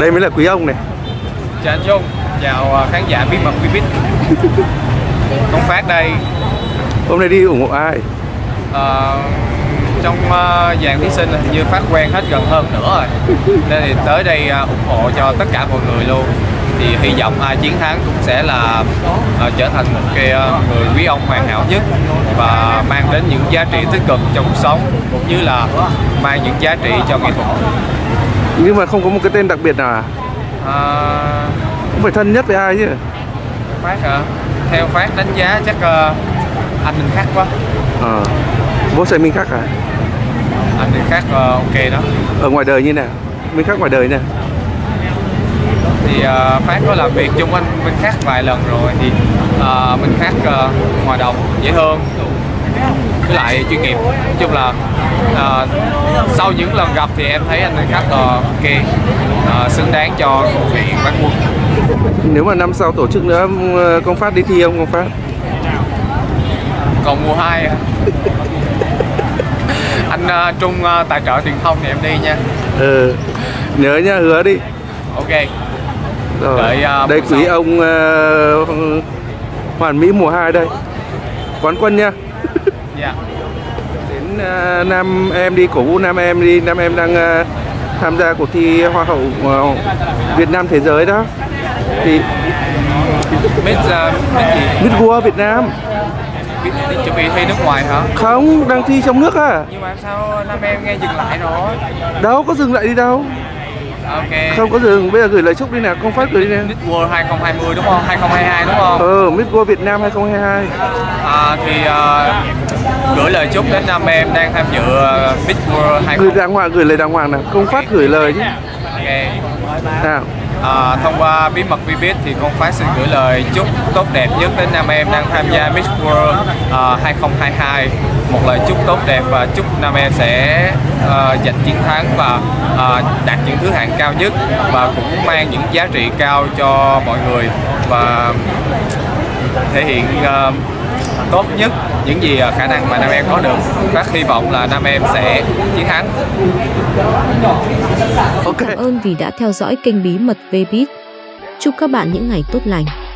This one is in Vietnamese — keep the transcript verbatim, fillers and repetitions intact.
Đây mới là quý ông này. Chào anh Trung, chào khán giả Bí Mật Vbiz. Công Phát đây. Hôm nay đi ủng hộ ai? Ờ, trong uh, dàn thí sinh hình như Phát quen hết gần hơn nữa rồi, nên thì tới đây uh, ủng hộ cho tất cả mọi người luôn. Thì hy vọng ai chiến thắng cũng sẽ là uh, trở thành một cái uh, người quý ông hoàn hảo nhất và mang đến những giá trị tích cực trong cuộc sống, cũng như là mang những giá trị cho nghệ thuật. Nhưng mà không có một cái tên đặc biệt nào à? Uh, Cũng phải thân nhất với ai chứ? Phát hả? Theo Phát đánh giá chắc uh, anh Minh Khắc quá. Ờ. Bố sẽ Minh Khắc à? Anh Minh Khắc uh, ok đó. Ở ngoài đời như nào? Minh Khắc ngoài đời nè. Thì uh, Phát có làm việc chung anh Minh Khắc vài lần rồi, thì uh, Minh Khắc uh, hòa đồng, dễ thương, với lại chuyên nghiệp. Nói chung là uh, sau những lần gặp thì em thấy anh Minh Khắc uh, ok, uh, xứng đáng cho vị quán quân. Nếu mà năm sau tổ chức nữa, Công Phát đi thi không Công Phát? Còn mùa hai à? Anh uh, Trung uh, tài trợ truyền thông thì em đi nha. Ừ, nhớ nha, hứa đi. Ok. Rồi. Đợi, uh, đây quý sau. Ông uh, Hoàn Mỹ mùa hai đây, quán quân nha. Dạ. Đến uh, Nam em đi, cổ vũ Nam em đi. Nam em đang uh, tham gia cuộc thi Hoa hậu uh, Việt Nam thế giới đó. Thì Miss uh, Miss gì? Miss World Việt Nam. Đi, đi chuẩn bị thi nước ngoài hả? Không, đang thi trong nước à. Nhưng mà sao Nam em nghe dừng lại rồi? Đâu có dừng lại đi đâu. Ok. Không có dừng, bây giờ gửi lời chúc đi nào, Công Phát gửi đi nè. Miss World hai không hai không đúng không? hai không hai hai đúng không? Ừ, Miss World Việt Nam hai không hai hai. À, thì uh, gửi lời chúc đến Nam em đang tham dự uh, Miss World hai không. Gửi đàng hoàng, gửi lời đàng hoàng nào, Công Phát gửi lời chứ. Ok. Nào. À, thông qua Bí Mật Vbiz thì Công Phát xin gửi lời chúc tốt đẹp nhất đến Nam em đang tham gia Miss World uh, hai không hai hai. Một lời chúc tốt đẹp và chúc Nam em sẽ uh, giành chiến thắng và uh, đạt những thứ hạng cao nhất, và cũng mang những giá trị cao cho mọi người và thể hiện uh, tốt nhất những gì khả năng mà Nam em có được. Phát hy vọng là Nam em sẽ chiến thắng. Okay. Cảm ơn vì đã theo dõi kênh Bí Mật Vbiz. Chúc các bạn những ngày tốt lành.